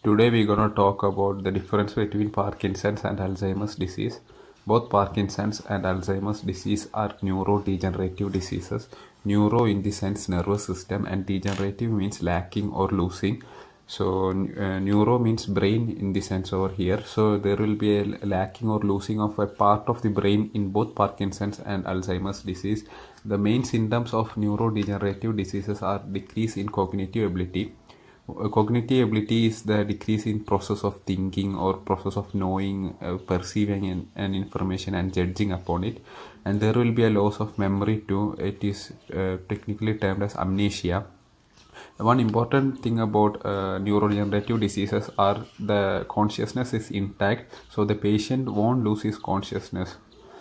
Today we're gonna talk about the difference between Parkinson's and Alzheimer's disease. Both Parkinson's and Alzheimer's disease are neurodegenerative diseases. Neuro in the sense nervous system, and degenerative means lacking or losing. So neuro means brain in the sense over here. So there will be a lacking or losing of a part of the brain in both Parkinson's and Alzheimer's disease. The main symptoms of neurodegenerative diseases are decrease in cognitive ability. Cognitive ability is the decrease in process of thinking or process of knowing, perceiving an information and judging upon it. And there will be a loss of memory too. It is technically termed as amnesia. One important thing about neurodegenerative diseases are the consciousness is intact, so the patient won't lose his consciousness.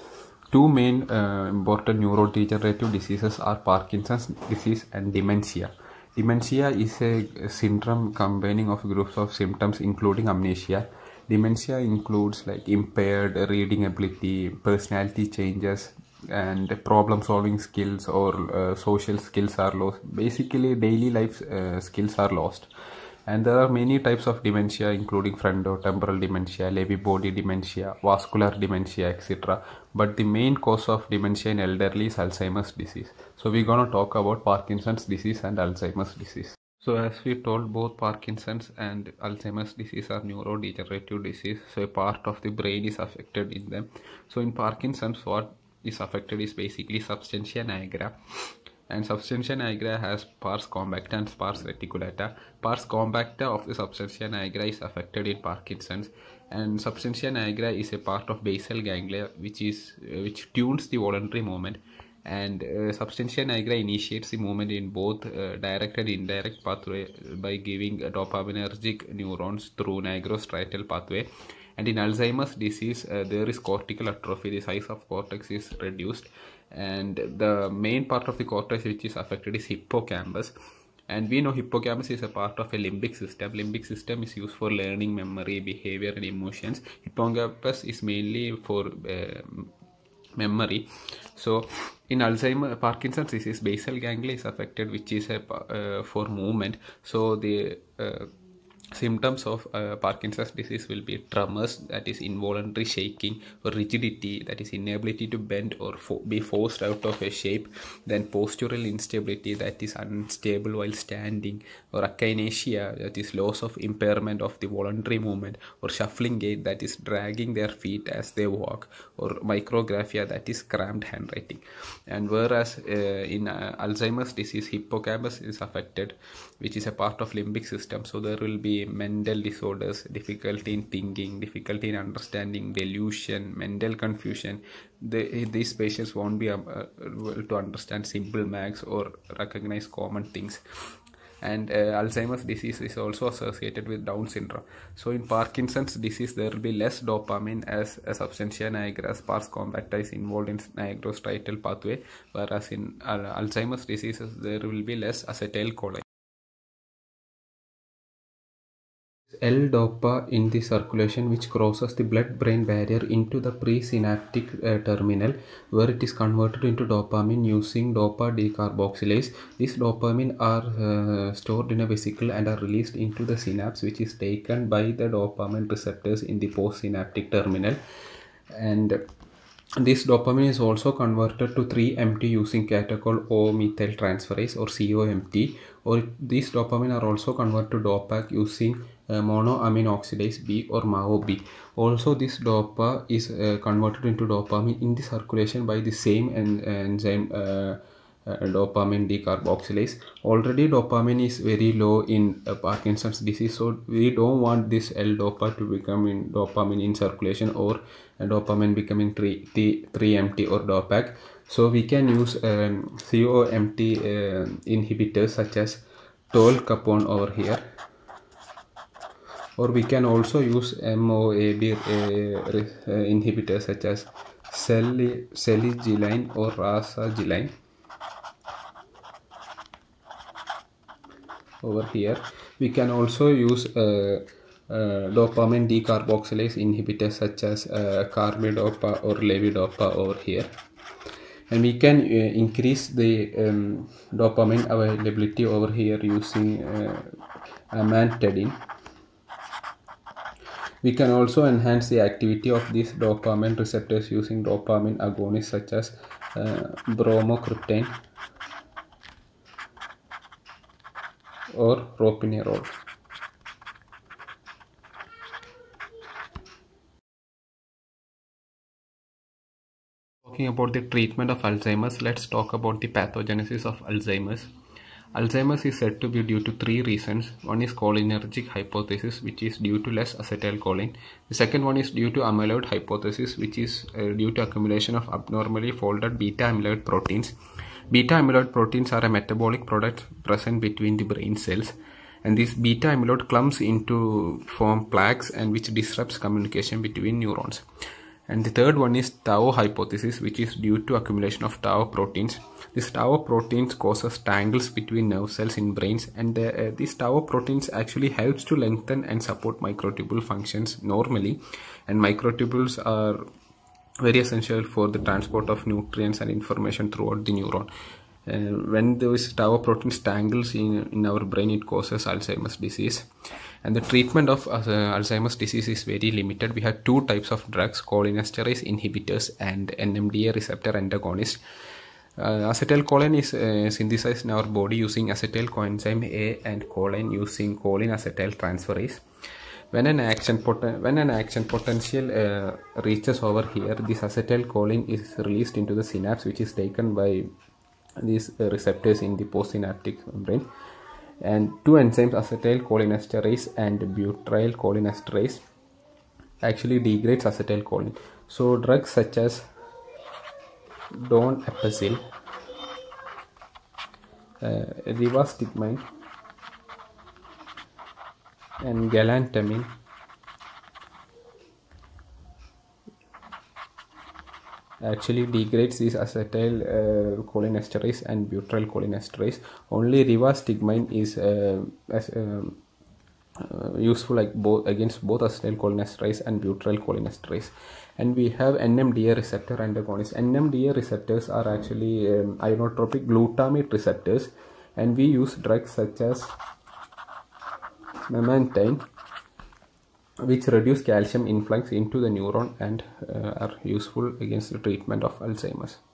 Two main important neurodegenerative diseases are Parkinson's disease and dementia. Dementia is a syndrome combining of groups of symptoms including amnesia. Dementia includes like impaired reading ability, personality changes, and problem solving skills or social skills are lost. Basically daily life skills are lost. And there are many types of dementia including frontotemporal dementia, Lewy body dementia, vascular dementia, etc. But the main cause of dementia in elderly is Alzheimer's disease. So we're going to talk about Parkinson's disease and Alzheimer's disease. So as we told, both Parkinson's and Alzheimer's disease are neurodegenerative disease. So a part of the brain is affected in them. So in Parkinson's, what is affected is basically substantia nigra. And substantia nigra has pars compacta and pars reticulata. Pars compacta of the substantia nigra is affected in Parkinson's, and substantia nigra is a part of basal ganglia which tunes the voluntary movement, and substantia nigra initiates the movement in both direct and indirect pathway by giving dopaminergic neurons through nigrostriatal pathway. And in Alzheimer's disease, there is cortical atrophy. The size of cortex is reduced, and the main part of the cortex which is affected is hippocampus. And we know hippocampus is a part of a limbic system. Limbic system is used for learning, memory, behavior, and emotions. Hippocampus is mainly for memory. So in Parkinson's disease, basal ganglia is affected, which is for movement. So the symptoms of Parkinson's disease will be tremors, that is involuntary shaking, or rigidity, that is inability to bend or be forced out of a shape, then postural instability, that is unstable while standing, or akinesia, that is loss of impairment of the voluntary movement, or shuffling gait, that is dragging their feet as they walk, or micrographia, that is cramped handwriting. And whereas in Alzheimer's disease, hippocampus is affected, which is a part of limbic system. So there will be mental disorders, difficulty in thinking, difficulty in understanding, delusion, mental confusion. These patients won't be able to understand simple maths or recognize common things. And Alzheimer's disease is also associated with Down syndrome. So in Parkinson's disease, there will be less dopamine as substantia nigra, pars compacta is involved in nigrostriatal pathway, whereas in Alzheimer's diseases, there will be less acetylcholine. L-DOPA in the circulation, which crosses the blood-brain barrier into the presynaptic terminal, where it is converted into dopamine using DOPA decarboxylase. These dopamine are stored in a vesicle and are released into the synapse, which is taken by the dopamine receptors in the postsynaptic terminal. And this dopamine is also converted to 3-MT using catechol O-methyltransferase or COMT, or these dopamine are also converted to DOPAC using monoamine oxidase B or MAO-B. Also, this DOPA is converted into dopamine in the circulation by the same enzyme dopamine decarboxylase. Already dopamine is very low in Parkinson's disease, so we don't want this L-DOPA to become in dopamine in circulation or dopamine becoming 3-MT or DOPAC. So we can use COMT inhibitors such as tolcapone over here, or we can also use MOAB inhibitors such as selegiline or rasagiline. Over here we can also use dopamine decarboxylase inhibitors such as carbidopa or levodopa over here. And we can increase the dopamine availability over here using amantadine. We can also enhance the activity of these dopamine receptors using dopamine agonists such as bromocriptine or ropinirole. Talking about the treatment of Alzheimer's, let's talk about the pathogenesis of Alzheimer's. Alzheimer's is said to be due to three reasons. One is cholinergic hypothesis, which is due to less acetylcholine. The second one is due to amyloid hypothesis, which is due to accumulation of abnormally folded beta amyloid proteins. Beta amyloid proteins are a metabolic product present between the brain cells, and this beta amyloid clumps into form plaques and which disrupts communication between neurons. And the third one is tau hypothesis, which is due to accumulation of tau proteins. This tau proteins causes tangles between nerve cells in brains, and these tau proteins actually helps to lengthen and support microtubule functions normally, and microtubules are very essential for the transport of nutrients and information throughout the neuron. When those tau proteins tangles in our brain, it causes Alzheimer's disease. And the treatment of Alzheimer's disease is very limited. We have two types of drugs, cholinesterase inhibitors and NMDA receptor antagonists. Acetylcholine is synthesized in our body using acetyl coenzyme A, and choline using choline acetyl transferase. When an action potential reaches over here, this acetylcholine is released into the synapse, which is taken by these receptors in the postsynaptic membrane. And two enzymes, acetylcholinesterase and butyrylcholinesterase, actually degrades acetylcholine. So drugs such as donepezil, rivastigmine and galantamine actually degrades these acetylcholinesterase and butyrylcholinesterase. Only rivastigmine is useful against both acetylcholinesterase and butyrylcholinesterase. And we have NMDA receptor antagonists. NMDA receptors are actually ionotropic glutamate receptors, and we use drugs such as memantine, which reduce calcium influx into the neuron and are useful against the treatment of Alzheimer's.